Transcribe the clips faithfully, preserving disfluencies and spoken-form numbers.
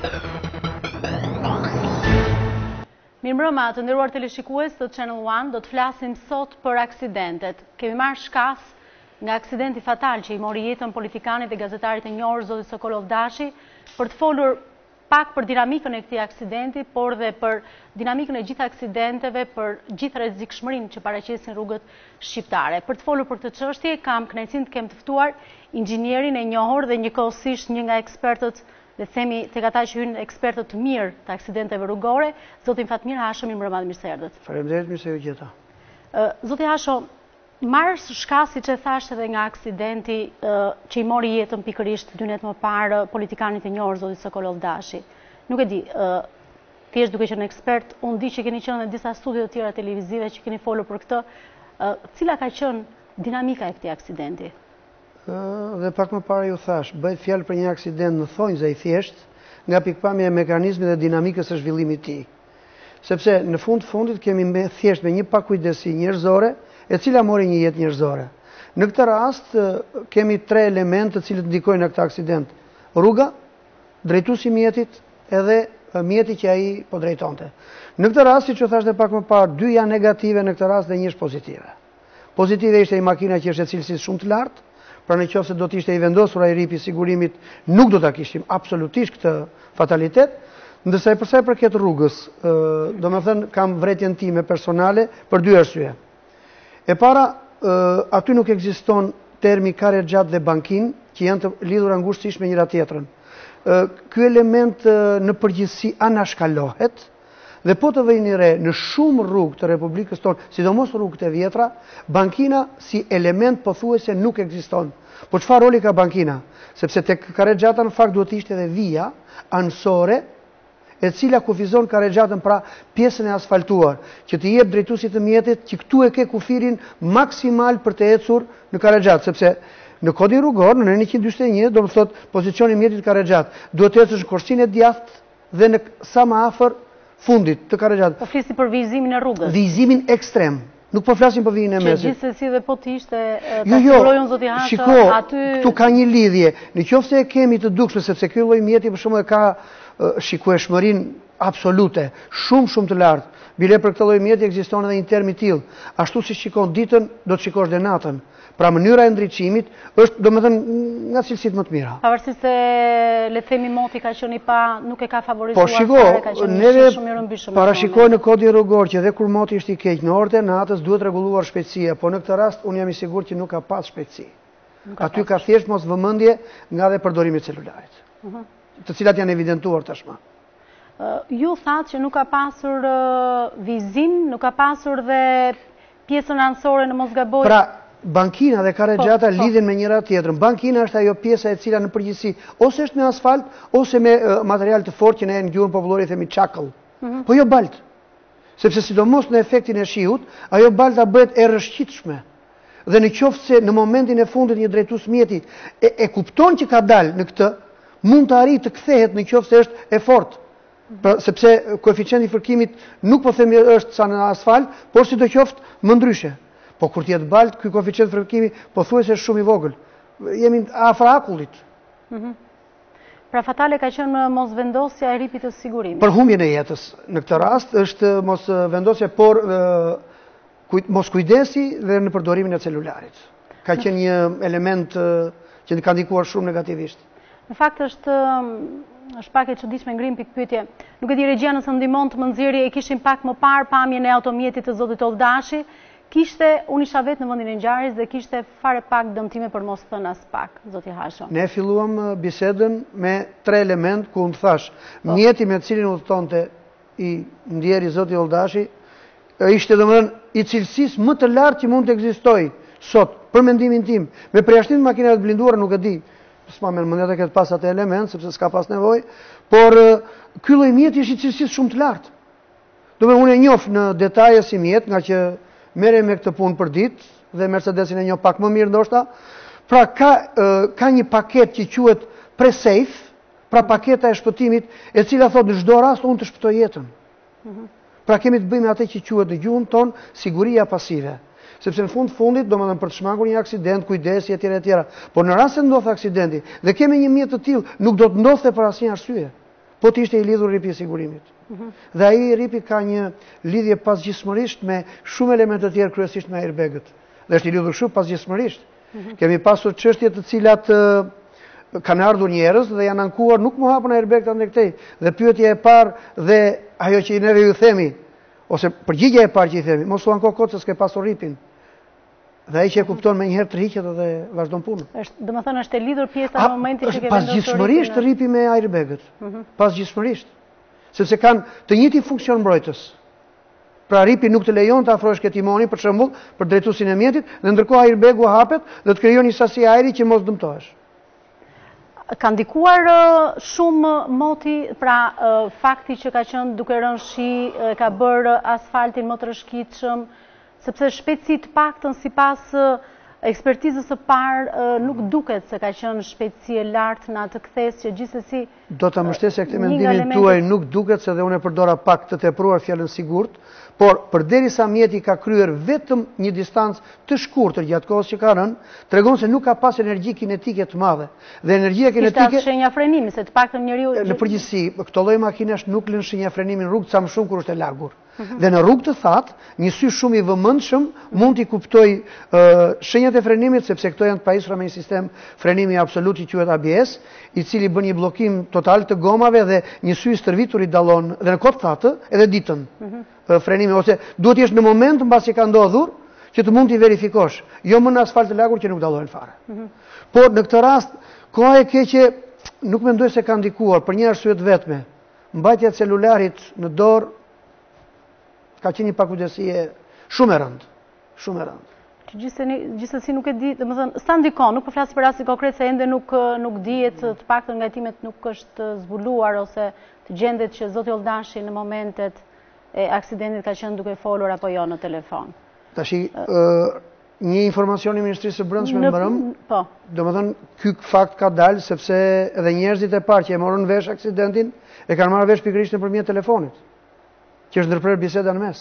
Mirëmbrëma, të nderuar teleshikues të Channel One, do të flasim sot për aksidentet. Kemi marrë shkas nga aksidenti fatal që i mori jetën politikanit dhe gazetarit e njohur zoti Sokolov Dashi, për të folur pak për dinamikën e këtij aksidenti, por dhe për dinamikën e gjithë aksidenteve, për gjithë rrezikshmërinë që paraqesin rrugët shqiptare. Për të folur për këtë çështje, kam kënaqësinë të kem të ftuar inxhinierin e njohur dhe njëkohësisht një nga ekspertët, dhe themi tek ata që hyn ekspertët të mirë të aksidenteve rrugore, zotin Fatmir Hasho, mirëmbrëma dhe mirë se erdhët. Faleminderit, mirë se u gjeta. Zoti Hasho, marrë shkas, siç e thashë edhe nga aksidenti që i mori jetën pikërisht dy net më parë politikanit e njohur zoti Sokolov Dashi. Nuk e di, thjesht duke qenë ekspert, unë di që keni qenë në disa studio të tjera televizive që keni folur për këtë, cila ka qenë dinamika e këtij aksidenti? Dhe pak më parë ju thash, bëhet fjalë për një aksident në thonjza i thjesht, nga pikpamja e mekanizmit dhe dinamikës së zhvillimit të tij. Sepse në fund fundit kemi me thjesht me një pakujdesi njerëzore, e cila mori një jetë njerëzore. Në këtë rast kemi tre elementë të cilët ndikojnë në këtë aksident: rruga, drejtuesi i mjetit edhe mjeti që ai po drejtonte. Në këtë rast, siç u thash edhe pak më parë, dy janë negative në këtë rast dhe një është pozitive. Pozitive ishte i makina që është e cilësisë shumë të lartë, pra në qoftë se do të ishte i vendosur ai ripi sigurimit, nuk do ta kishim absolutisht këtë fatalitet. Ndërsa i përsa i përket rrugës, domethënë kam vretjen time personale për dy arsye. E para, aty nuk ekziston termi kare gjatë dhe bankin, që janë të lidhura ngushtisht me njëra tjetrën. Ky element në përgjithësi anashkalohet, dhe po të vëni re, në shumë rrugë të Republikës tonë, sidomos rrugët e vjetra, bankina si element pothuajse nuk ekziston. Po çfarë roli ka bankina? Sepse tek Karexhata në fakt duhet ishte edhe vija anësore, e cila kufizon Karexhatën, pra pjesën e asfaltuar, që të jep drejtuesit të mjetit që këtu e ke kufirin maksimal për të ecur në Karexhat, sepse në kodin rrugor, në njëqind dyqin e një, do të thotë pozicioni i mjetit Karexhat, duhet të ecësh në korsinë e djathtë dhe në sa më afër fundit të Karexhat. Po flisim për vizimin e rrugës. Vizimin ekstrem. Nuk po flasim për vizimin e mesit. Që gjithsesi dhe po të ishte jo, jo, zoti Hasha, shiko, aty këtu ka një lidhje. Në qoftë se e kemi të dukshme, sepse ky lloj mjeti për shembull e ka uh, shikueshmërinë absolute, shumë shumë të lartë. Bile për këtë lloj mjeti ekziston edhe një term i tillë. Ashtu si shikon ditën, do të shikosh dhe natën. Pra mënyra e ndriçimit është, domethënë, nga cilësitë më të mira. Pavarësisht se le të themi moti ka qenë i pa, nuk e ka favorizuar. Po shiko, neve parashikoj në kodin rrugor që edhe kur moti është i keq, në orët e natës duhet rregulluar shpejtësia, po në këtë rast unë jam i sigurt që nuk ka pas shpejtësi. Aty ka thjesht mos vëmendje nga dhe përdorimi i celularit, të cilat janë evidentuar tashmë. Ju thatë që nuk ka pasur vizim, nuk ka pasur dhe pjesën anësore në mos gaboj. Pra, bankina dhe Karexhata lidhen me njëra tjetrën. Bankina është ajo pjesa e cila në përgjithësi ose është me asfalt ose me material të fortë që ne në gjuhën popullore i themi çakëll. Po jo balt. Sepse sidomos në efektin e shiut, ajo balta bëhet e rrëshqitshme. Dhe në qoftë se në momentin e fundit një drejtues mjeti e, e kupton që ka dalë në këtë, mund të arrijë të kthehet në qoftë se është e fortë. Pra, sepse koeficienti i fërkimit nuk po themi është sa në asfalt, por sidoqoftë më ndryshe. Po kur t'jetë balt, ky koeficient fërkimi pothuajse është shumë i vogël. Jemi afër akullit. Pra fatale ka qenë mos vendosja e ripit të sigurimit. Për humbjen e jetës. Në këtë rast është mos vendosja, por mos kujdesi dhe në përdorimin e celularit. Ka qenë një element që ka ndikuar shumë negativisht. Në fakt është është pak e çuditshme ngrim pikë pyetje. Nuk e di regjia nëse ndihmon të më nxjerrë, e kishim pak më parë pamjen e automjetit të zotit Oldashi. Kishte, unë isha vetë në vendin e ngjarjes dhe kishte fare pak dëmtime për mos thënë as pak, zoti Hasho. Ne filluam bisedën me tre element ku unë thash, mjeti me cilin udhëtonte i ndjeri zoti Oldashi ishte domethënë i cilësisë më të lartë që mund të ekzistojë sot, për mendimin tim. Me përjashtim të makinave të blinduara nuk e di, s'ma me mendet e këtë pas atë element, sepse s'ka pas nevojë, por ky lloj mjeti është i cilësisë shumë të lartë. Domethënë unë e njoh në detaje si mjet, nga që merrem me këtë punë për ditë dhe Mercedesin e njoh pak më mirë ndoshta. Pra ka ka një paketë që quhet pre-safe, pra paketa e shpëtimit, e cila thotë në çdo rast unë të shpëtoj jetën. Pra kemi të bëjmë atë që quhet në gjuhën tonë siguria pasive. Sepse në fund fundit, domethënë për të shmangur një aksident, kujdesi etj etj. Por në rast se ndodh aksidenti dhe kemi një mjet të tillë, nuk do të ndodhte për asnjë arsye. po të ishte i lidhur ripi i sigurimit. Dhe ai ripi ka një lidhje pasgjithësisht me shumë elemente të tjerë, kryesisht me airbagët. Dhe është i lidhur shumë pasgjithësisht. Kemi pasur çështje të cilat kanë ardhur njerëz dhe janë ankuar, nuk mu hapën airbag të ndekëtej. Dhe pyetja e parë dhe ajo që neve ju themi, ose përgjigja e parë që i themi, mos u anko kot se s'ke pasur ripin. Dhe ai që e kupton me njëherë tërhiqet dhe vazhdon punën. Është, domethënë është e lidhur pjesa në momentin që ke vendosur pasgjithësisht ripi me airbagët. Pasgjithësisht. Sepse kanë të njëjtin funksion mbrojtës. Pra ripi nuk të lejon të afrohesh ke timoni, për shembull, për drejtuesin e mjetit, dhe ndërkohë airbagu hapet dhe të krijon një sasi ajri që mos dëmtohesh. Ka ndikuar shumë moti, pra fakti që ka qenë duke rënë shi, ka bërë asfaltin më të rrëshqitshëm, sepse shpejtësi të paktën sipas ekspertizës së parë nuk duket se ka qenë shpejtësi e lartë në atë kthes që gjithsesi do ta mbështesë këtë mendimin tuaj, nuk duket se dhe unë e përdora pak të tepruar fjalën sigurt, por përderisa mjeti ka kryer vetëm një distancë të shkurtër gjatë kohës që ka rënë, tregon se nuk ka pas energji kinetike të madhe. Dhe energjia kinetike kishte shenja frenimi, se të paktën njeriu në përgjithësi, këto lloj makinash nuk lën shenja frenimi në rrugë sa më shumë kur është e lagur. Dhe në rrugë të thatë, një sy shumë i vëmendshëm mund t'i kuptoj shenjat e frenimit, sepse këto janë të pajisura me një sistem frenimi absolut i quhet A B S, i cili bën një bllokim total të gomave dhe një sy i stërvitur i dallon dhe në kohë të thatë edhe ditën. Frenimi, ose duhet jesh në moment mbasi ka ndodhur që të mund t'i verifikosh, jo më në asfalt të lagur që nuk dallohen fare. Por në këtë rast, koha e keqe nuk mendoj se ka ndikuar për një arsye të vetme. Mbajtja e celularit në dorë ka qenë një pakujdesie shumë e rëndë, shumë e rëndë. Gjithsesi nuk e di, domethënë sa ndikon, nuk po flas për rastin konkret se ende nuk nuk dihet, të paktën ngajtimet nuk është zbuluar ose të gjendet që zoti Oldashi në momentet e aksidentit ka qenë duke folur apo jo në telefon. Tashi një informacion i Ministrisë së Brendshme më mbrëm, po. Domethënë ky fakt ka dalë sepse edhe njerëzit e parë që e morën vesh aksidentin e kanë marrë vesh pikërisht nëpërmjet telefonit, që është ndërprer biseda në mes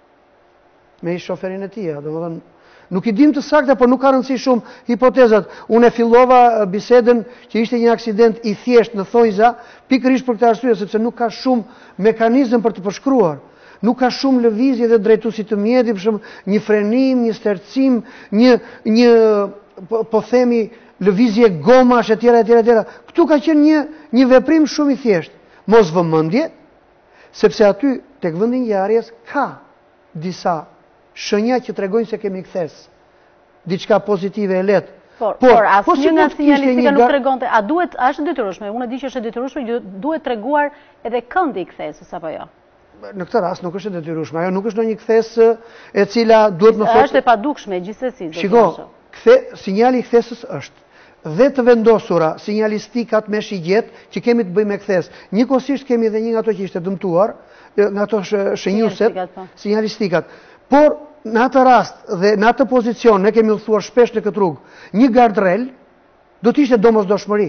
me i shoferin e tij, domethënë nuk i dim të saktë, por nuk ka rëndësi shumë hipotezat. Unë e fillova bisedën që ishte një aksident i thjeshtë në thonjza, pikërisht për këtë arsye sepse nuk ka shumë mekanizëm për të përshkruar. Nuk ka shumë lëvizje dhe drejtuesi të mjetit, për shembull, një frenim, një stercim, një një po, po themi lëvizje gomash etj etj etj. Ktu ka qenë një një veprim shumë i thjeshtë. Mos vëmendje, sepse aty tek vendi i ngjarjes ka disa shenja që tregojnë se kemi kthes. Diçka pozitive e lehtë. Por, por, por asnjë nga sinjalistika nuk tregonte, a duhet, a është detyrueshme? Unë e di që është detyrueshme, duhet treguar edhe këndi i kthesës apo jo? Në këtë rast nuk është e detyrueshme, ajo nuk është ndonjë kthesë e cila duhet më thotë. Është e padukshme gjithsesi. Shiko, kthe, sinjali i kthesës është dhe të vendosura sinjalistikat me shigjet që kemi të bëjmë me kthes. Njëkohësisht kemi edhe një nga ato që ishte dëmtuar, nga ato shenjuset, sinjalistikat. Por në atë rast dhe në atë pozicion ne kemi udhëtuar shpesh në këtë rrugë, një gardrel do të ishte domosdoshmëri.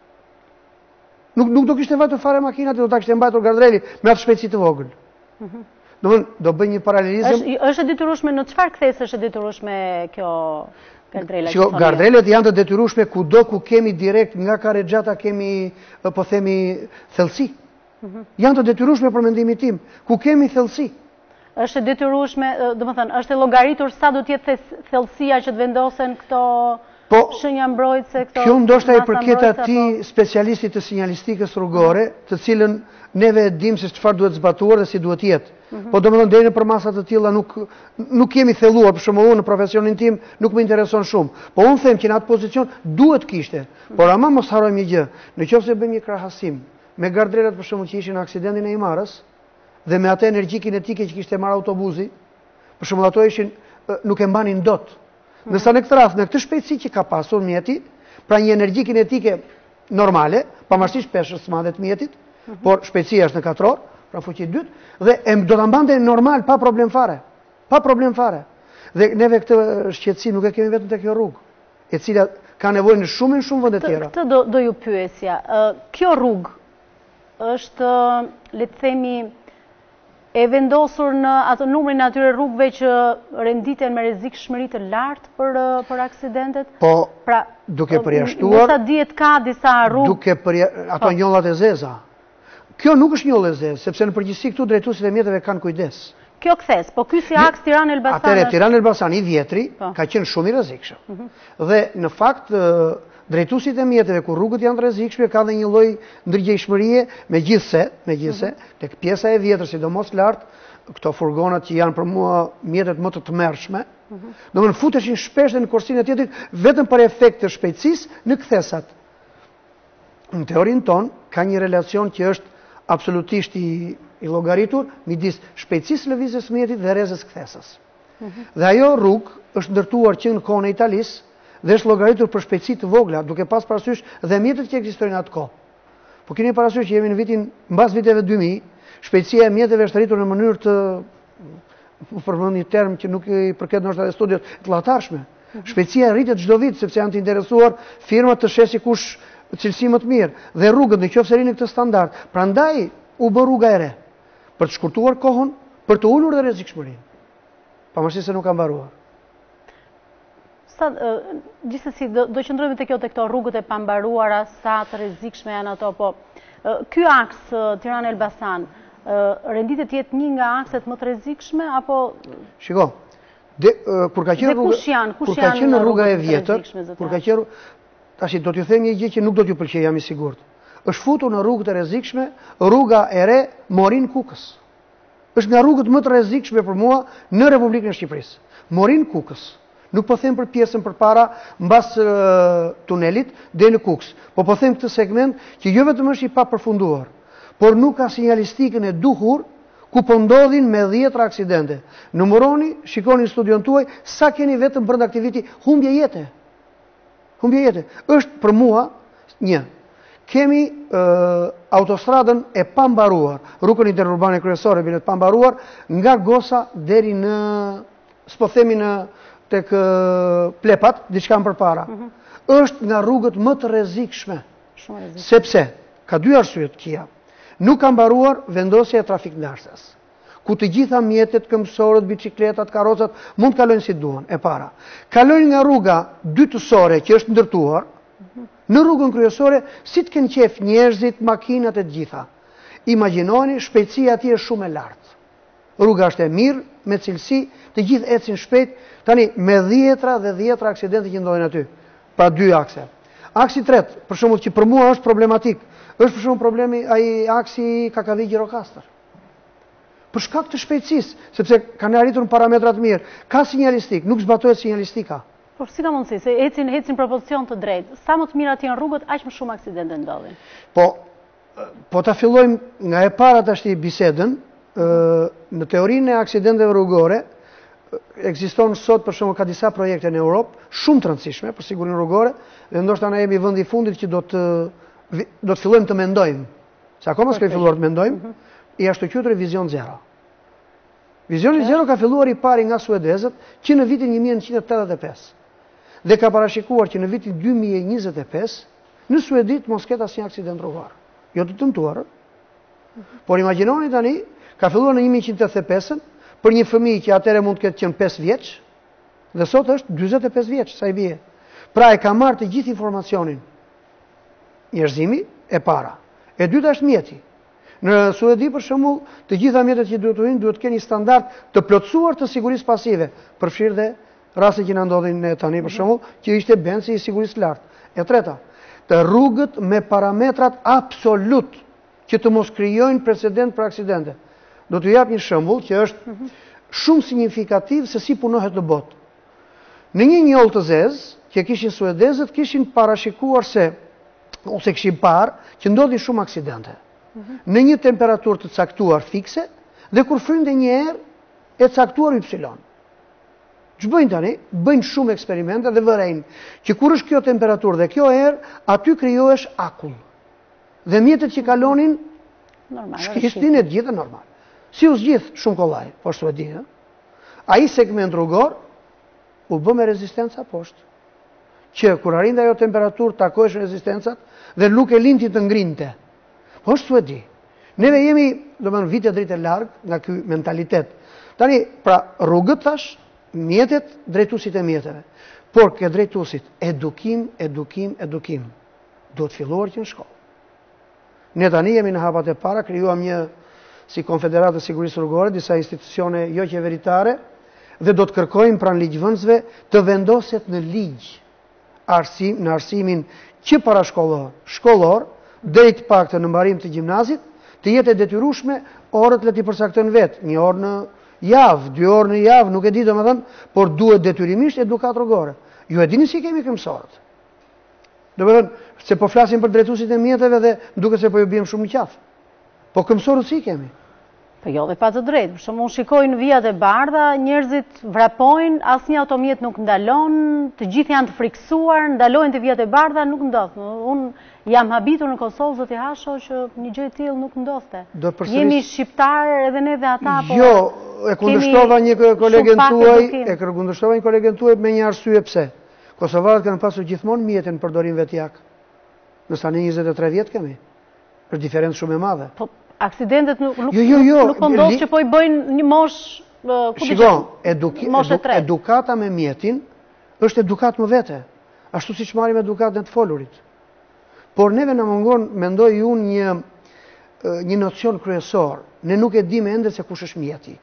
Nuk nuk do kishte vajtur fare makinat, do ta kishte mbajtur gardreli me atë shpejtësi të vogël. Mhm. Domthon do bëj një paralelizëm. Është është e detyrueshme në çfarë kthesë është e detyrueshme kjo gardrela? Shiko, gardrelet janë të detyrueshme kudo ku kemi direkt nga Karexhata kemi po themi thellësi. Mhm. Janë të detyrueshme për mendimin tim, ku kemi thellësi. Është e detyrueshme, domethënë, është e llogaritur sa do të jetë thellësia që të vendosen këto po, shenja mbrojtëse, këto. Kjo ndoshta i përket atij specialistit të sinjalistikës rrugore, të cilën neve e dim se çfarë duhet zbatuar dhe si duhet jetë. Po domethënë deri në për masa të tilla nuk nuk kemi thelluar, për shembull unë në profesionin tim nuk më intereson shumë. Po unë them që në atë pozicion duhet kishte. Por ama mos harrojmë një gjë. Nëse bëjmë një krahasim me gardrelat për shembull që ishin në aksidentin e Imarës dhe me atë energji kinetike që kishte marrë autobusi, për shembull ato ishin nuk e mbanin dot. Nësa në këtë rast, në këtë shpejtësi që ka pasur mjeti, pra një energji kinetike normale, pavarësisht peshës së madhe të mjetit, por shpejtësia është në katër orë, pra fuqi dytë, dhe e do ta mbante normal pa problem fare. Pa problem fare. Dhe neve këtë shqetësim nuk e kemi vetëm te kjo rrugë, e cila ka nevojë në shumë në shumë vende tjera. Këtë do, do ju pyesja. Kjo rrugë është, le të themi, e vendosur në atë numrin e atyre rrugëve që renditen me rrezikshmëri të lartë për për aksidentet? Po, pra, duke përjashtuar, sa dihet ka disa rrugë, duke përja, ato njollat e zeza. Kjo nuk është një lezë, sepse në përgjithësi këtu drejtuesit e mjeteve kanë kujdes. Kjo kthes, po ky si aks Tiranë-Elbasan. Atëre Tiranë-Elbasan i vjetri ka qenë shumë i rrezikshëm. Dhe në fakt drejtuesit e mjeteve ku rrugët janë të rrezikshme ka dhe një lloj ndërgjegjshmërie, megjithse, megjithse tek pjesa e vjetër, sidomos lart, këto furgonat që janë për mua mjetet më të tmerrshme, domethënë futeshin shpesh në korsinë e tjetrit vetëm për efekt të shpejtësisë në kthesat. Në teorinë tonë ka një relacion që është absolutisht i i llogaritur midis shpejtësisë lëvizjes së mjetit dhe rrezës kthesës. Dhe ajo rrugë është ndërtuar që në kohën e Italisë dhe është llogaritur për shpejtësi të vogla, duke pas parasysh dhe mjetet që ekzistojnë atë kohë. Po keni parasysh që jemi në vitin mbas viteve dy mijë, shpejtësia e mjeteve është arritur në mënyrë të përmend një term që nuk i përket ndoshta edhe studios të llatarshme. Shpejtësia rritet çdo vit sepse janë të interesuar firmat të shesi kush cilësi më të mirë dhe rrugët nëse rinë këtë standard. Prandaj u bë rruga e re për të shkurtuar kohën, për të ulur dhe rrezikshmërinë. Pavarësisht se nuk ka mbaruar. Sa gjithsesi do, do qëndrojmë te kjo te këto rrugët e pambaruara, sa të rrezikshme janë ato, po ky aks Tiranë-Elbasan renditet të jetë një nga akset më të rrezikshme apo Shiko, de, kur ka qenë rruga, kush janë, kush kur ka janë qenë rruga e rrugët vjetër, kur ka qenë tash do t'ju them një gjë që nuk do t'ju pëlqejë, jam i sigurt. Është futur në rrugët e rrezikshme, rruga e re Morin Kukës. Është nga rrugët më të rrezikshme për mua në Republikën e Shqipërisë. Morin Kukës. Nuk po them për pjesën përpara mbas uh, tunelit deri në Kukës, po po them këtë segment që jo vetëm është i papërfunduar, por nuk ka sinjalistikën e duhur ku po ndodhin me dhjetra aksidente. Numëroni, shikoni në studion tuaj sa keni vetëm brenda këtij viti humbje jete. Humbje jete. Është për mua një Kemi uh, autostradën e pambaruar, rrugën interurbane kryesore bilet pambaruar nga Gosa deri në, s'po themi në tek uh, Plepat, diçka më përpara. Mm -hmm. Është nga rrugët më të rrezikshme. Sepse ka dy arsye të kia. Nuk ka mbaruar vendosja e trafikndarses, ku të gjitha mjetet, këmbësorët, bicikletat, karrocat mund të kalojnë si duan, e para. Kalojnë nga rruga dytësore që është ndërtuar, në rrugën kryesore, si të kenë qef njerëzit, makinat e të gjitha. Imagjinoni, shpejtësia atje është shumë e lartë. Rruga është e mirë, me cilësi, të gjithë ecin shpejt, tani me dhjetra dhe dhjetra aksidente që ndodhin aty. Pra dy akse. Aksi tret, për shembull që për mua është problematik, është për shembull problemi ai aksi Kakavi-Gjirokastër. Për shkak të shpejtësisë, sepse kanë arritur në parametra të mirë, ka sinjalistik, nuk zbatohet sinjalistika. Por si ka mundësi, se ecin, ecin propocion të drejtë, sa më të mira të janë rrugët, aq më shumë aksidente ndodhin. Po, po ta fillojmë nga e para tash bisedën, në teorinë e aksidenteve rrugore, ekziston sot për shembull ka disa projekte në Europë, shumë të rëndësishme për sigurinë rrugore, dhe ndoshta na jemi vendi i fundit që do të do të fillojmë të mendojmë. Se akoma s'kemi filluar të mendojmë, i ashtu quajtur Vizion Zero. Vizioni Zero ka filluar i pari nga suedezët që në vitin një mijë nëntëqind e tetëdhjetë e pesë. Dhe ka parashikuar që në vitin dy mijë e njëzet e pesë në Suedi të mos ketë asnjë aksident rrugar. Jo të dëmtuar. Por imagjinoni tani, ka filluar në një mijë nëntëqind e tetëdhjetë e pesën për një fëmijë që atëherë mund të ketë qenë pesë vjeç dhe sot është dyzet e pesë vjeç, sa i bie. Pra e ka marrë të gjithë informacionin. Njerëzimi e para. E dyta është mjeti. Në Suedi për shembull, të gjitha mjetet që duhet të hyjnë duhet të kenë një standard të plotësuar të sigurisë pasive, përfshirë dhe raste që na ndodhin ne tani për shembull, që ishte benci i sigurisë lartë. E treta, të rrugët me parametrat absolut që të mos krijojnë precedent për aksidente. Do t'ju jap një shembull që është shumë signifikativ se si punohet në botë. Në një njollë të zezë që kishin suedezët, kishin parashikuar se ose kishin parë që ndodhin shumë aksidente. Në një temperaturë të caktuar fikse dhe kur frynte një erë e caktuar Y. Ç'bëjnë tani? Bëjnë shumë eksperimente dhe vërejnë që kur është kjo temperaturë dhe kjo erë, aty krijohesh akull. Dhe mjetet që kalonin shkistin e gjithë normal. Si u zgjidh shumë kollaj, po Suedi, ë? Ai segment rrugor u bë me rezistenca poshtë. Që kur arrinte ajo temperaturë takohesh rezistencat dhe nuk e lindi të ngrinte. Po është Suedi. Neve jemi, domethënë, vite drejt e larg nga ky mentalitet. Tani, pra rrugët tash, mjetet, drejtuesit e mjeteve. Por ke drejtuesit, edukim, edukim, edukim. Duhet filluar që në shkollë. Ne tani jemi në hapat e para, krijuam një si Konfederatë e Sigurisë Rrugore, disa institucione jo qeveritare, dhe do të kërkojmë pranë ligjvënësve të vendoset në ligj arsim, në arsimin që parashkollor, shkollor, drejt pak të në mbarim të gjimnazit, të jetë e detyrueshme orët le t'i përcaktojnë vetë, një orë në javë, dy orë në javë, nuk e di domethënë, por duhet detyrimisht edukat rrugore. Ju e dini si kemi këmsorët. Domethënë, se po flasim për drejtuesit e mjeteve dhe duket se po ju bjem shumë në qafë. Po këmsorët si kemi? Po jo dhe pa të drejtë, për shumë unë shikoj në vijat e bardha, njerëzit vrapojnë, asnjë automjet nuk ndalon, të gjithë janë të friksuar, ndalojnë të vijat e bardha, nuk ndodh. Unë jam habitur në Kosovë, zoti Hasho, që një gjë e tillë nuk ndodhte. Jemi shqiptar edhe ne dhe ata, po jo, e kundërshtova një kolegen tuaj, e kundërshtova një kolegen tuaj me një arsye pse. Kosovarët kanë pasur gjithmonë mjetin në përdorim vetjak. Në tani njëzet e tre vjet kemi. Është diferencë shumë e madhe. Po, aksidentet nuk jo, jo, jo, nuk po ndodh që po i bëjnë një mosh Shiko, eduki, edu, edukata me mjetin është edukat më vete, ashtu si që marim edukat në të folurit. Por neve në mungon, mendoj unë një, një nocion kryesor, ne nuk e dim ende se kush është mjeti.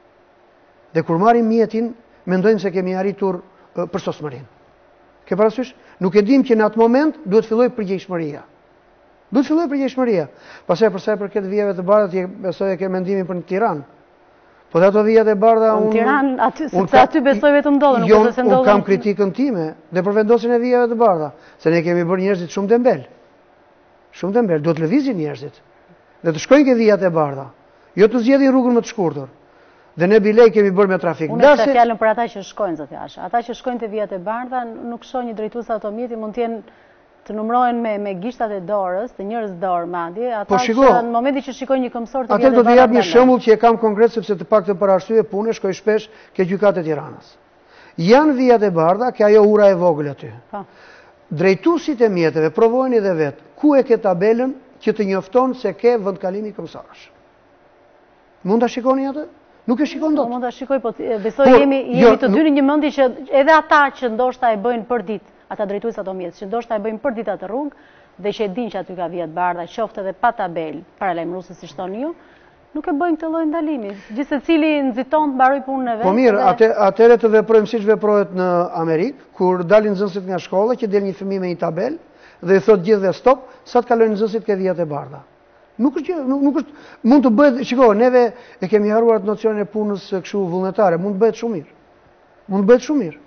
Dhe kur marim mjetin, mendojmë se kemi arritur për sosmërin. Ke parasysh? Nuk e dim që në atë moment duhet filloj përgjegjshmëria. Duhet filloj përgjegjshmëria. Pastaj për sa i përket vijave të bardha, ti besoj e ke mendimin për në Tiranë. Po dhe ato vijat e bardha unë... Në Tiranë, aty, sepse aty besoj vetëm ndodhen, nuk është se ndodhen... Unë kam kritikën time dhe për vendosin e vijave të bardha, se ne kemi bërë njerëzit shumë dembel. Shumë dembel, duhet lëvizin njerëzit. Dhe të shkojnë ke vijat e bardha, jo të zgjedhin rrugën më të shkurtër. Dhe ne bilej kemi bërë me trafik. Unë e fjalën për ata që shkojnë, zoti Asha. Ata që shkojnë te vijat e bardha, nuk shoh një drejtues automjeti, mund të jenë të numërohen me me gishtat e dorës, të njerëz dorë madje, ata po, që në momentin që shikojnë një këmbësor të vijat e bardha. Atë do të jap një shembull që e kam konkret sepse të paktën për arsye pune shkoj shpesh ke gjykatë e Tiranës. Janë vijat e bardha, ke ajo ura e vogël aty. Po. Drejtuesit e mjeteve provojnë edhe vet, ku e ke tabelën që të njofton se ke vendkalimi këmbësorësh. Mund ta shikoni atë? Nuk e shikon dot. Mund ta shikoj, po besoj jemi jemi të dy në një mendje që edhe ata që ndoshta e bëjnë për ditë, ata drejtues ato mjet, që ndoshta e bëjnë për ditë atë rrugë dhe që e dinë që aty ka vijat bardha, qoftë edhe pa tabel, paralajmëruese si thoni ju, nuk e bëjnë këtë lloj ndalimi. Gjithë secili nxiton të mbaroj punën e vet. Po mirë, atë atëre të veprojmë siç veprohet në Amerikë, kur dalin nxënësit nga shkolla, që del një fëmijë me një tabel dhe i thot gjithëve stop, sa të kalojnë nxënësit ke vijat e bardha. Nuk është, nuk, nuk është, mund të bëhet, shiko, neve e kemi haruar atë nocionin e punës kështu vullnetare, mund të bëhet shumë mirë. Mund të bëhet shumë mirë.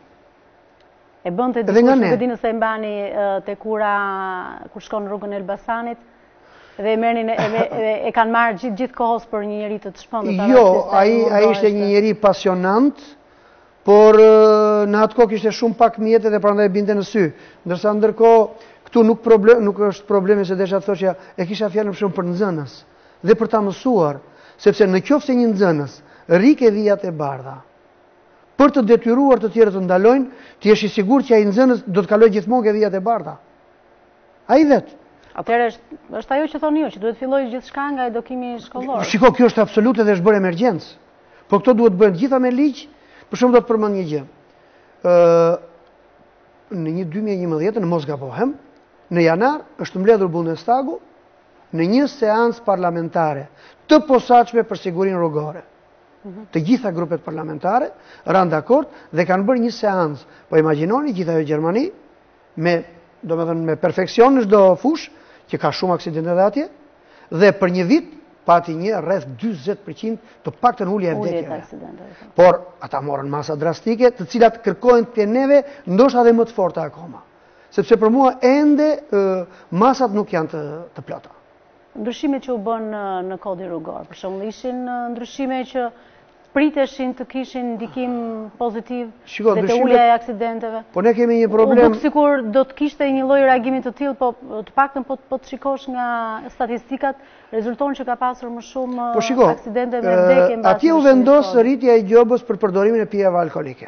E bënte dikush, nuk e di nëse e mbani te kura kur shkon në rrugën e Elbasanit dhe e merrnin e, e, e, e kanë marrë gjithë gjithë kohës për një njerëz të të shpendët. Jo, ai ai ishte një njerëz pasionant, por në atë kohë kishte shumë pak mjete dhe prandaj binte në sy. Ndërsa ndërkohë këtu nuk, problem, nuk është problemi se desha të thoshja, e kisha fjalën shumë për nxënës dhe për ta mësuar, sepse në qoftë se një nxënës rike vijat e bardha, për të detyruar të tjerë të ndalojnë, ti jesh i sigurt që ai nxënës do të kalojë gjithmonë ke vijat e bardha. Ai vet. Atëherë është, është ajo që thoni ju, që duhet fillojë gjithçka nga edukimi shkollor. Shiko, kjo është absolute dhe është bërë emergjencë. Po këto duhet bëhen gjitha me ligj, për shembull do të përmend një gjë. Ë në një dy mijë e njëmbëdhjetë në mos gabohem, në janar është mbledhur Bundestagu në një seancë parlamentare të posaçme për sigurinë rrugore. Të gjitha grupet parlamentare ranë dakord dhe kanë bërë një seancë. Po imagjinoni gjithë ajo Gjermani me, domethënë me perfeksion në çdo fushë, që ka shumë aksidente edhe atje, dhe për një vit pati një rreth dyzet përqind të paktën ulje e vdekjeve. Por ata morën masa drastike, të cilat kërkojnë te neve ndoshta edhe më të forta akoma. Sepse për mua ende masat nuk janë të, të plota. Ndryshimet që u bën në kodin rrugor, për shembull, ishin ndryshime që priteshin të kishin ndikim pozitiv dhe të ulja e aksidenteve. Po ne kemi një problem. U duk sikur do të kishte një lloj reagimi të tillë, po të paktën po po të shikosh nga statistikat, rezulton që ka pasur më shumë po shiko, aksidente me vdekje mbas. Atje u vendos rritja e gjobës për përdorimin e pijeve alkolike.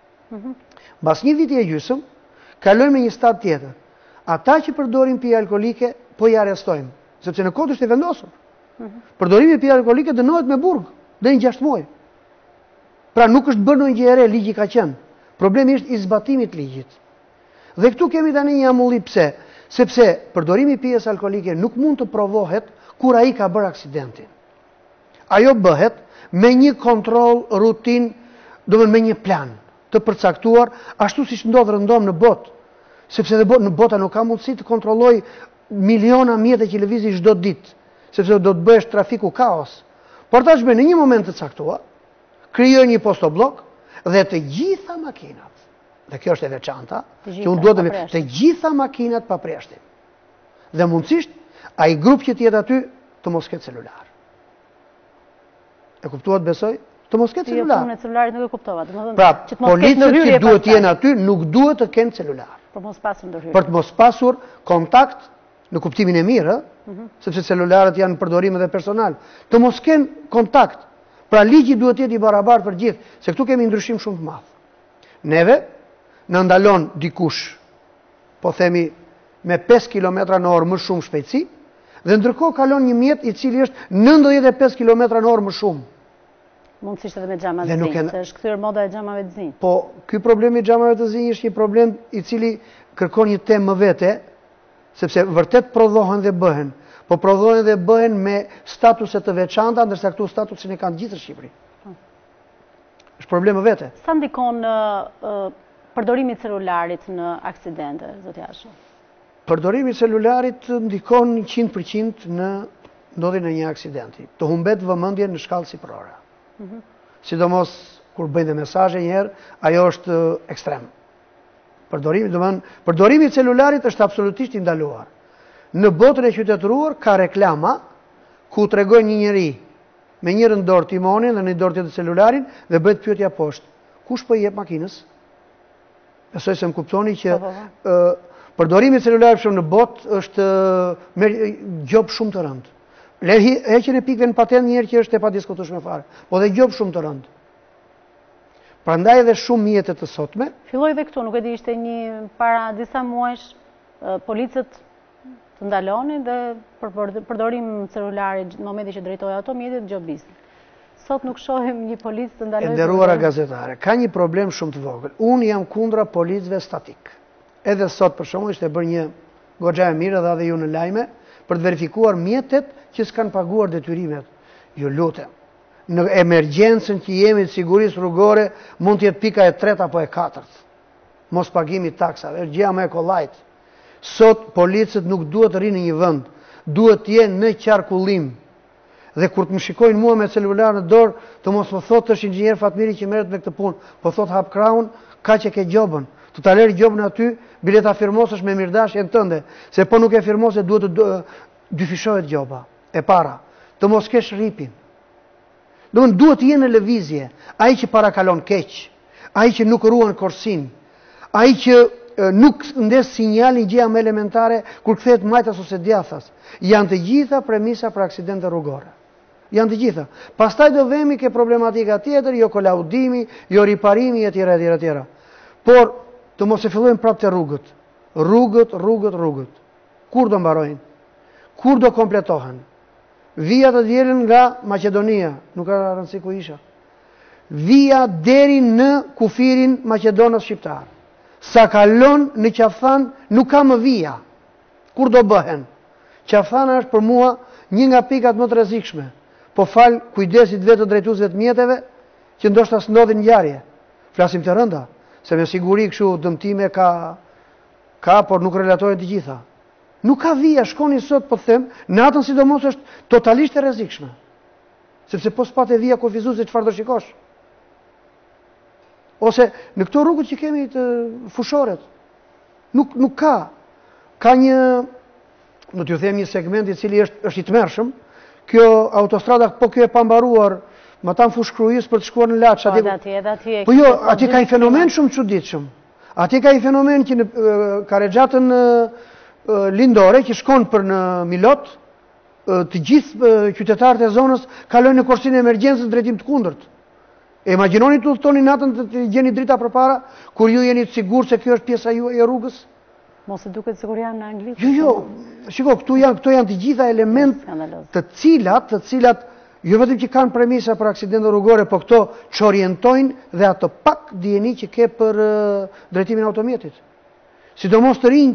Mbas një viti e gjysmë, kalojmë me një stad tjetër. Ata që përdorin pije alkolike, po i arrestojmë, sepse në kod është e vendosur. Përdorimi i pije alkolike dënohet me burg deri në gjashtë muaj. Pra nuk është bërë ndonjë gjë e re, ligji ka qenë. Problemi është i zbatimit të ligjit. Dhe këtu kemi tani një amulli pse? Sepse përdorimi i pijes alkolike nuk mund të provohet kur ai ka bërë aksidentin. Ajo bëhet me një kontrol rutin, do me me një plan të përcaktuar, ashtu si që ndodhë rëndom në botë, sepse dhe bot, në bota nuk ka mundësi të kontrolloj miliona mjetë e televizi çdo ditë, sepse do të bëhesh trafiku kaos. Por ta shbë në një moment të caktuar, krijoj një postoblok dhe të gjitha makinat, dhe kjo është e veçanta, që unë duhet të të gjitha makinat pa preshtim. Dhe mundësisht, ai grup që tjetë aty të mos ketë celular. E kuptuat besoj? Të mos ketë celular. Jo, punën e celularit nuk e kuptova. Pra, policët që duhet jenë aty nuk duhet të kenë celular. Për mos pasur ndërhyrje. Për të mos pasur kontakt në kuptimin e mirë, sepse celularët janë përdorim edhe personal. Të mos kenë kontakt. Pra ligji duhet jetë i barabartë për gjithë, se këtu kemi ndryshim shumë të madh. Neve në ndalon dikush, po themi me pesë kilometra në orë më shumë shpejtësi, dhe ndërkohë kalon një mjet i cili është nëntëdhjetë e pesë kilometra në orë më shumë. Mundësisht edhe me xhama të zi, se është kthyer moda e xhamave të zi. Po, ky problemi i xhamave të zi është një problem i cili kërkon një temë më vete, sepse vërtet prodhohen dhe bëhen, po prodhohen dhe bëhen me statuse të veçanta, ndërsa këtu statusin e kanë gjithë në Shqipëri. Është problem më vete. Sa ndikon përdorimi i celularit në aksidente, zoti Jashu? Përdorimi i celularit ndikon njëqind përqind në ndodhjen e një aksidenti. Të humbet vëmendjen në shkallë siprore. Sidomos kur bëjnë dhe mesazhe një herë, ajo është ekstrem. Përdorimi, domethënë, përdorimi i celularit është absolutisht i ndaluar. Në botën e qytetëruar ka reklama ku tregojnë një njeri me njërin dorë timonin dhe në një dorë tjetër celularin dhe bëhet pyetja poshtë. Kush po i jep makinës? Besoj se më kuptoni që përdorimi i celularit në botë është me gjop shumë të rëndë. Le heqjen e pikëve në patent një herë që është e padiskutueshme fare, po dhe gjop shumë të rëndë. Prandaj edhe shumë mjetet të sotme. Filloi dhe këtu, nuk e di, ishte një para disa muajsh, policët të ndalonin dhe për përdorim celularit në momentin që drejtoi ato mjetet gjobisnin. Sot nuk shohim një policë të ndalojë. E nderuara gazetare, ka një problem shumë të vogël. Unë jam kundra policëve statik. Edhe sot për shembull ishte bërë një goxha e mirë, dha dhe ju në lajme, për të verifikuar mjetet që s'kan paguar detyrimet. Ju lutem. Në emergjencën që jemi të sigurisë rrugore, mund të jetë pika e tretë apo e katërt. Mos pagimi taksave, është gjëja më e kollajt. Sot policët nuk duhet të rinë në një vend, duhet të jenë në qarkullim. Dhe kur të më shikojnë mua me celular në dorë, të mos më thotë është inxhinier Fatmiri që merret me këtë punë, po thotë hap kraun, ka që ke gjobën. Të ta lërë gjobën aty, bileta firmosësh me mirdashjen tënde, se po nuk e firmose duhet të dyfishohet gjoba e para. Të mos kesh ripin. Domthonjë duhet të jenë në lëvizje, ai që parakalon keq, ai që nuk ruan korsin, ai që nuk ndes sinjalin gjëja më elementare kur kthehet majtas ose djathas. Janë të gjitha premisa për aksidente rrugore. Janë të gjitha. Pastaj do vemi ke problematika tjetër, jo kolaudimi, jo riparimi etj etj etj. Por të mos e fillojmë prapë te rrugët. Rrugët, rrugët, rrugët. Kur do mbarojnë? Kur do kompletohen? Vija të dielën nga Maqedonia, nuk ka rëndësi ku isha. Vija deri në kufirin Maqedonës shqiptar. Sa kalon në Qaftan nuk ka më vija. Kur do bëhen? Qaftana është për mua një nga pikat më të rrezikshme. Po fal kujdesit vetë drejtuesve të mjeteve që ndoshta s'ndodhin ngjarje. Flasim të rënda, se me siguri kështu dëmtime ka ka, por nuk relatohet të gjitha. Nuk ka vija, shkoni sot po them, natën sidomos është totalisht e rrezikshme. Sepse po s'pat e vija kufizuese çfarë do shikosh. Ose në këto rrugët që kemi të fushoret, nuk, nuk ka. Ka një, do t'ju them një segment i cili është, është i tmerrshëm, kjo autostrada, po kjo e pambaruar, ma tam fush krujës për të shkuar në Laç. Po, edhe atje, edhe atje. Po jo, atje ka një fenomen shumë çuditshëm. Atje ka një fenomen që në Karexhatën lindore, që shkon për në Milot, të gjithë qytetarët e zonës kalojnë në korsinë e emergjencës drejtim të kundërt. E imagjinoni të udhtoni natën të gjeni drita përpara, kur ju jeni të sigurt se kjo është pjesa juaj e rrugës? Mos e duket sikur janë në Angli. Jo, jo, shiko, këtu janë, këto janë të gjitha element të cilat, të cilat jo vetëm që kanë premisa për aksidente rrugore, po këto që orientojnë dhe ato pak dijeni që ke për uh, drejtimin e automjetit. Sidomos të rinjt,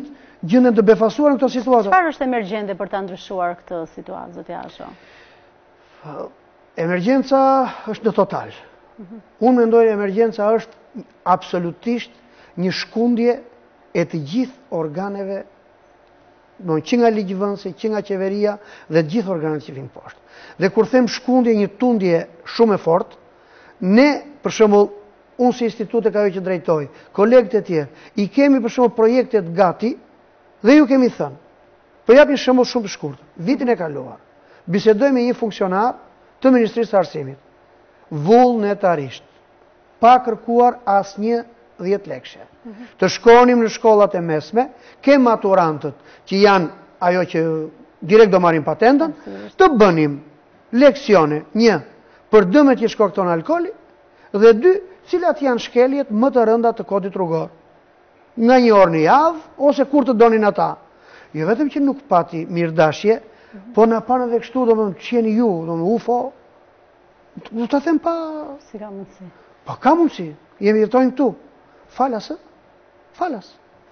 gjenden të befasuar në këto situata. Çfarë është emergjente për ta ndryshuar këtë situatë, zoti Asho? Emergjenca është në total. Unë mendoj emergjenca është absolutisht një shkundje e të gjithë organeve, që nga ligjvënësi, që nga qeveria dhe të gjithë organet që vinë poshtë. Dhe kur them shkundje, një tundje shumë e fortë, ne, për shembull, unë si institut e ka jo që drejtoj, kolegët e tjerë, i kemi për shembull projektet gati dhe ju kemi thënë. Po japin shembull shumë të shkurtër. Vitin e kaluar, bisedoj me një funksionar të Ministrisë së Arsimit, vullnetarisht, pa kërkuar asnjë dhjetë lekëshe. Të shkonim në shkollat e mesme, ke maturantët që janë ajo që direkt do marrin patentën, të bënim leksione, një, për dëmet që shkakton alkooli, dhe dy, cilat janë shkeljet më të rënda të kodit rrugor. Nga një orë në javë, ose kur të donin ata. Jo vetëm që nuk pati mirëdashje, po në panë dhe kështu, do më qeni ju, do më ufo, do të them pa... Si ka mundësi? Pa ka mundësi, jemi jetojnë këtu. Falas, e? Falas.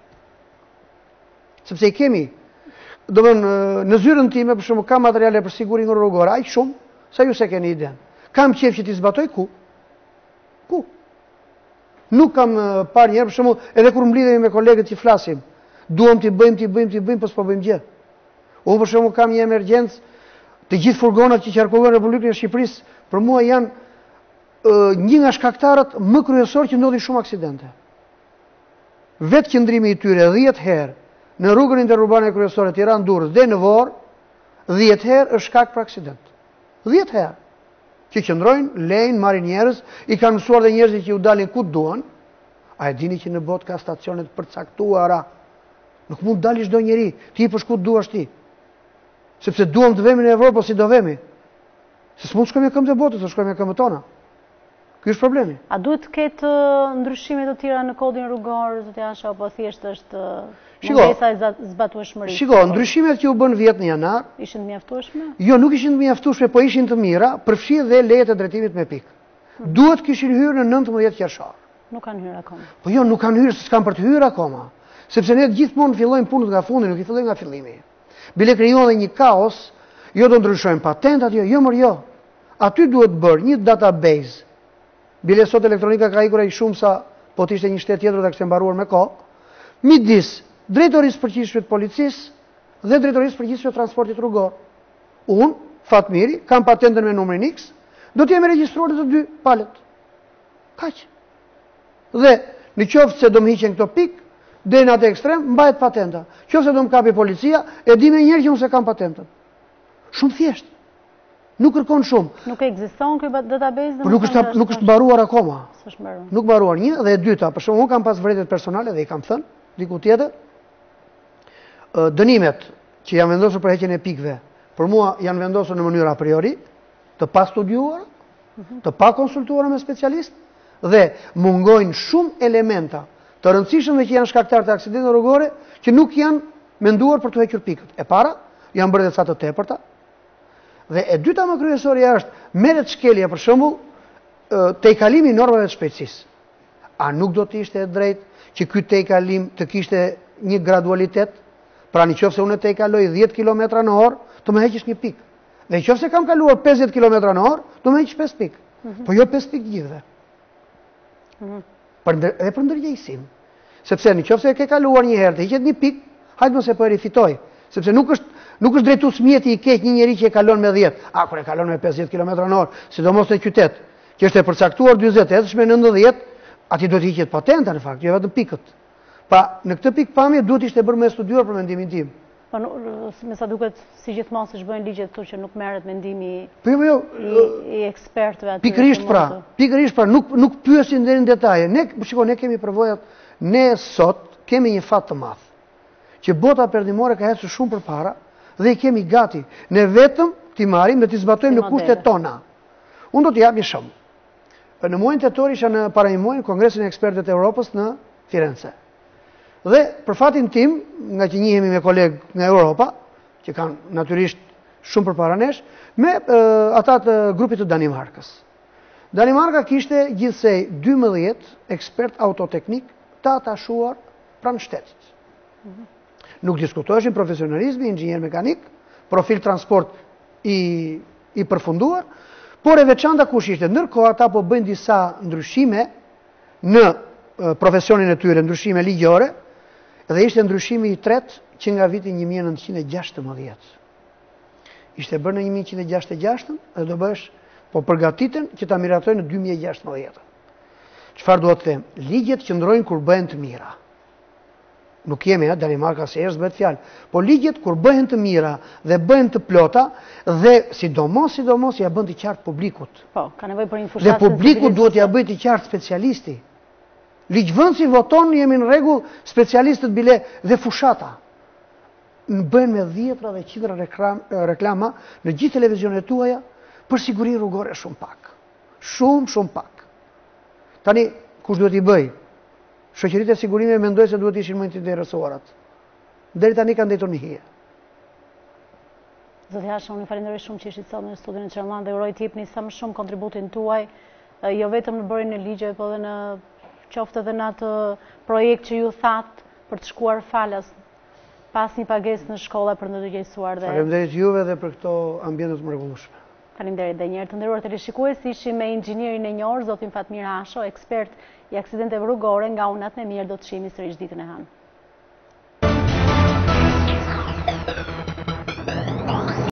Sepse i kemi, do më në zyrën time, për shumë, ka materiale për sigurin rrugore, aq shumë, sa ju se keni iden. Kam qef që t'i zbatoj ku? Ku? Nuk kam par njerë, për shumë, edhe kur mblidhemi me kolegët që flasim, duham t'i bëjmë, t'i bëjmë, t'i bëjmë, po s'po bëjmë gjë. Unë për shumë kam një emergjencë, të gjithë furgonat që qarkullojnë Republikën e Shqipërisë, për mua janë uh, një nga shkaktarët më kryesor që ndodhin shumë aksidente. Vetë qëndrimi i tyre dhjetë herë në rrugën interurbane kryesore Tiranë-Durrës dhe në Vorë, dhjetë herë është shkak për aksident. dhjetë herë. Që qëndrojnë, lejnë, marrin njerëz, i kanë mësuar dhe njerëzit që u dalin ku duan. A e dini që në botë ka stacionet përcaktuara? Nuk mund dalish çdo njeri, ti për shku duash ti. Sepse duam të vemi në Evropë, po si do vemi. Se s'mund shkojmë e këmbë të botës, të shkojmë e këmbë tona. Ky është problemi. A duhet të ketë ndryshime të tjera në kodin rrugor, zoti Asho, apo thjesht është mungesa e zbatueshmërisë? Shiko, ndryshimet që u bën vjet në janar, ishin të mjaftueshme? Jo, nuk ishin të mjaftueshme, po ishin të mira, përfshi dhe lejet e drejtimit me pikë. Duhet kishin hyrë në nëntëmbëdhjetë qershor. Nuk kanë hyrë akoma. Po jo, nuk kanë hyrë, s'kan për të hyrë akoma. Sepse ne gjithmonë fillojmë punët nga fundi, nuk i fillojmë nga fillimi. Bile krijohen dhe një kaos, jo do ndryshojmë patentat, jo, jo mër jo. Aty duhet bërë një database. Bile sot elektronika ka ikur e shumë sa po t'ishte një shtet tjetër dhe kështë mbaruar me kohë, midis drejtorisë përgjithshme të policisë dhe drejtorisë përgjithshme të transportit rrugor. Unë, Fatmiri, kam patentën me numrin X, do t'jemi regjistruar të dy palet. Kaq. Dhe në qoftë se do më hiqen këto pikë, dhe në atë ekstrem, mbahet patenta. Qoftë se do më kapi policia, e di me njerë që unë se kam patentën. Shumë thjesht. Nuk kërkon shumë. Nuk ekziston ky database? Por nuk është nuk është mbaruar akoma. S'është mbaruar. Nuk mbaruar një dhe e dyta, për shembull, unë kam pas vërejtjet personale dhe i kam thënë diku tjetër, dënimet që janë vendosur për heqjen e pikëve, për mua janë vendosur në mënyrë a priori, të pa studiuar, të pa konsultuar me specialist dhe mungojnë shumë elementa të rëndësishëm dhe që janë shkaktar të aksidenteve rrugore që nuk janë menduar për të hequr pikët. E para, janë bërë ca të tepërta. Dhe e dyta më kryesorja është merret shkelja për shembull tejkalimi i normave të shpejtësisë. A nuk do të ishte e drejtë që ky tejkalim të kishte një gradualitet? Pra nëse unë tejkaloj dhjetë kilometra në orë, të më heqësh një pikë. Dhe nëse kam kaluar pesëdhjetë kilometra në orë, do më heqësh pesë pikë. Po jo pesë pikë gjithëve. Për ndër, edhe për ndërgjegjësim. Sepse nëse ke kaluar një herë të hiqet një pikë, hajde mos e po rifitoj. Sepse nuk është Nuk është drejtues mjeti i keq një njeri që e kalon me dhjetë. A, kur e kalon me pesëdhjetë kilometra në orë, sidomos në qytet, që është e përcaktuar dyzet, edhe me nëntëdhjetë, aty duhet të hiqet patenta në fakt, jo vetëm pikët. Pa, në këtë pikë pamje duhet ishte bërë më studiuar për mendimin tim. Po, me sa duket si gjithmonë siç bëjnë ligjet këtu që nuk merret mendimi po, jo, i ekspertëve aty. Pikërisht pra, pikërisht pra, nuk nuk pyesin deri në detaje. Ne, shikoj, ne kemi përvojat, ne sot kemi një fat të madh, që bota perëndimore ka ecur shumë përpara. Dhe i kemi gati, ne vetëm t'i marim dhe t'i zbatojmë në kushtet tona. Unë do t'i jap një shembull. Në muajin tetor isha në para një muaji në Kongresin e Ekspertëve të Evropës në Firenze. Dhe për fatin tim, nga që njihemi me kolegë nga Europa, që kanë natyrisht shumë përpara nesh, me ata të grupit të Danimarkës. Danimarka kishte gjithsej dymbëdhjetë ekspert autoteknik të atashuar pranë shtetit. Nuk diskutoheshin profesionalizmi, inxhinier mekanik, profil transport i, i përfunduar, por e veçanta kush ishte. Ndërkohë ata po bëjnë disa ndryshime në profesionin e tyre, ndryshime ligjore, dhe ishte ndryshimi i tretë që nga viti një mijë e nëntëqind e gjashtëmbëdhjetë. Ishte bërë në një mijë e nëntëqind e gjashtëdhjetë e gjashtën dhe do bësh po përgatiten që ta miratojnë në dy mijë e gjashtëmbëdhjetë. Çfarë duhet të them? Ligjet qëndrojnë kur bëhen të mira. Nuk jemi, ha, Danimarka se është bëhet fjalë, po ligjet kur bëhen të mira dhe bëhen të plota dhe sidomos sidomos ja bën të qartë publikut. Po, ka nevojë për një fushatë. Dhe publiku duhet ja bëjë të qartë specialisti. Ligjvënësi voton, jemi në rregull, specialistët bile dhe fushata. Në bëhen me dhjetra dhe qindra reklama në gjithë televizionet tuaja për siguri rrugore shumë pak. Shumë, shumë pak. Tani, kush duhet i bëj? Shoqëritë e sigurimit mendoj se duhet ishin më të interesuarat. Deri tani kanë ndetur në hije. Zoti Hasha, unë falenderoj shumë që ishit sot në studion e Channel One dhe uroj të jepni sa më shumë kontributin tuaj, jo vetëm në bërjen e ligjeve, por edhe në qoftë edhe në atë projekt që ju thatë për të shkuar falas pas një pagesë në shkolla për të ndërgjegjësuar dhe Faleminderit juve dhe për këto ambiente të mrekullueshme. Faleminderit edhe një herë. Të nderuar teleshikues, ishim me inxhinierin e njohur zotin Fatmir Hasho, ekspert i aksidenteve rrugore nga Unat në Mirë, do të shihemi sërish ditën e hënë.